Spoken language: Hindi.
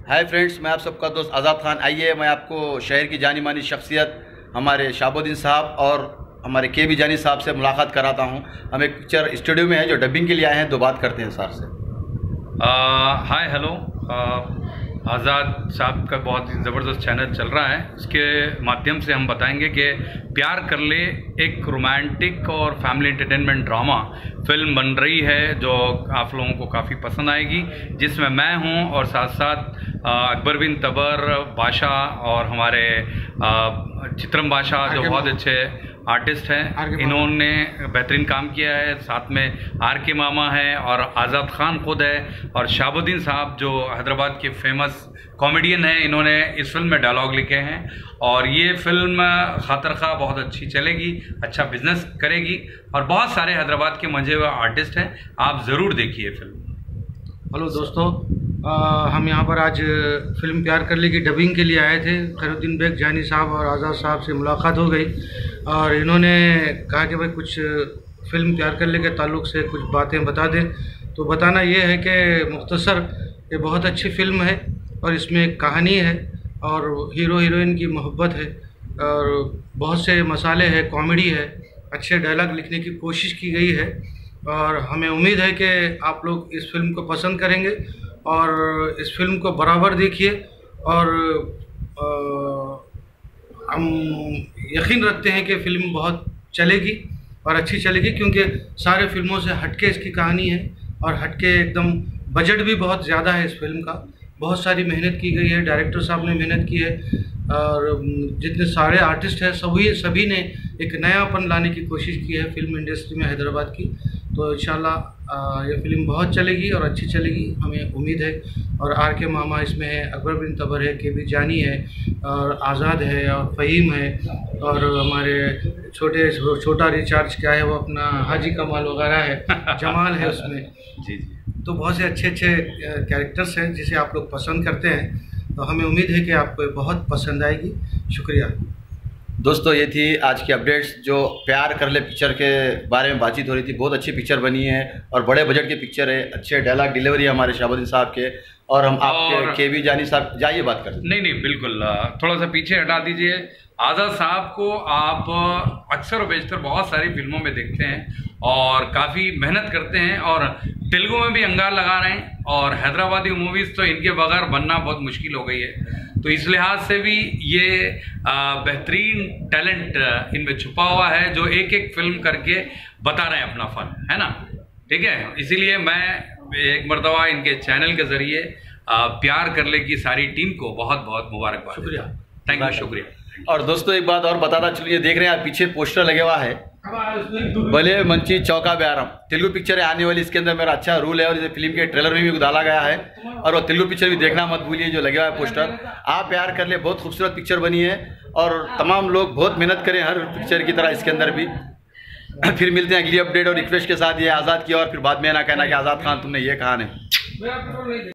हाय फ्रेंड्स, मैं आप सबका दोस्त आज़ाद खान। आइए मैं आपको शहर की जानी मानी शख्सियत हमारे शहाबुद्दीन साहब और हमारे के बी जानी साहब से मुलाकात कराता हूं। हम एक पिक्चर स्टूडियो में हैं जो डबिंग के लिए आए हैं, तो बात करते हैं सर से। हाय हेलो, आज़ाद साहब का बहुत ही ज़बरदस्त चैनल चल रहा है। इसके माध्यम से हम बताएंगे कि प्यार कर ले एक रोमांटिक और फैमिली एंटरटेनमेंट ड्रामा फिल्म बन रही है जो आप लोगों को काफ़ी पसंद आएगी, जिसमें मैं हूं और साथ साथ अकबर बिन तबर बादशाह और हमारे चित्रम बादशाह जो बहुत अच्छे आर्टिस्ट हैं, इन्होंने बेहतरीन काम किया है। साथ में आर के मामा है और आज़ाद खान खुद है और शहाबुद्दीन साहब जो हैदराबाद के फेमस कॉमेडियन हैं, इन्होंने इस फिल्म में डायलॉग लिखे हैं और ये फिल्म खातर खा बहुत अच्छी चलेगी, अच्छा बिजनेस करेगी और बहुत सारे हैदराबाद के मजे हुए आर्टिस्ट हैं। आप ज़रूर देखिए फिल्म। हेलो दोस्तों, हम यहाँ पर आज फिल्म प्यार कर ले की डबिंग के लिए आए थे। खैरुद्दीन बेग जानी साहब और आज़ाद साहब से मुलाकात हो गई और इन्होंने कहा कि भाई कुछ फिल्म प्यार कर ले के ताल्लुक़ से कुछ बातें बता दें। तो बताना ये है कि मुख्तसर ये बहुत अच्छी फिल्म है और इसमें एक कहानी है और हीरो हीरोइन की मोहब्बत है और बहुत से मसाले हैं, कॉमेडी है, अच्छे डायलॉग लिखने की कोशिश की गई है और हमें उम्मीद है कि आप लोग इस फिल्म को पसंद करेंगे और इस फिल्म को बराबर देखिए। और हम यकीन रखते हैं कि फ़िल्म बहुत चलेगी और अच्छी चलेगी, क्योंकि सारे फिल्मों से हटके इसकी कहानी है और हटके एकदम बजट भी बहुत ज़्यादा है इस फिल्म का। बहुत सारी मेहनत की गई है, डायरेक्टर साहब ने मेहनत की है और जितने सारे आर्टिस्ट हैं सभी ने एक नयापन लाने की कोशिश की है फिल्म इंडस्ट्री में हैदराबाद की। तो इंशाल्लाह ये फिल्म बहुत चलेगी और अच्छी चलेगी, हमें उम्मीद है। और आर के मामा इसमें है, अकबर बिन तबर है, के बी जानी है और आज़ाद है और फ़हीम है और हमारे छोटा रिचार्ज क्या है वो अपना हाजी कमाल वगैरह है, जमाल है उसमें। जी। तो बहुत से अच्छे कैरेक्टर्स हैं जिसे आप लोग पसंद करते हैं, तो हमें उम्मीद है कि आपको ये बहुत पसंद आएगी। शुक्रिया दोस्तों, ये थी आज की अपडेट्स जो प्यार कर ले पिक्चर के बारे में बातचीत हो रही थी। बहुत अच्छी पिक्चर बनी है और बड़े बजट की पिक्चर है, अच्छे डायलॉग डिलीवरी है हमारे शहाबुद्दीन साहब के और हम आपके के बी जानी साहब जाइए बात करते। नहीं बिल्कुल, थोड़ा सा पीछे हटा दीजिए। आज़ाद साहब को आप अक्सर और बेशतर बहुत सारी फिल्मों में देखते हैं और काफ़ी मेहनत करते हैं और तेलुगु में भी अंगार लगा रहे हैं और हैदराबादी मूवीज़ तो इनके बगैर बनना बहुत मुश्किल हो गई है। तो इस लिहाज से भी ये बेहतरीन टैलेंट इनमें छुपा हुआ है जो एक एक फिल्म करके बता रहे हैं अपना फन, है ना। ठीक है, इसीलिए मैं एक मरतबा इनके चैनल के ज़रिए प्यार कर ले की सारी टीम को बहुत बहुत मुबारकबाद। शुक्रिया, थैंक यू, शुक्रिया। और दोस्तों एक बात और बताना चलिए, देख रहे हैं आप पीछे पोस्टर लगे हुआ है, भले मंची चौका ब्यारम तेलुगु पिक्चर है आने वाली। इसके अंदर मेरा अच्छा रूल है और इसे फिल्म के ट्रेलर में भी डाला गया है और वो तेलुगु पिक्चर भी देखना मत भूलिए जो लगे हुआ है पोस्टर। आप प्यार कर ले, बहुत खूबसूरत पिक्चर बनी है और तमाम लोग बहुत मेहनत करें हर पिक्चर की तरह इसके अंदर भी। फिर मिलते हैं अगली अपडेट और रिक्वेस्ट के साथ। ये आज़ाद की और फिर बाद में ना कहना कि आज़ाद खान तुमने ये कहा नहीं।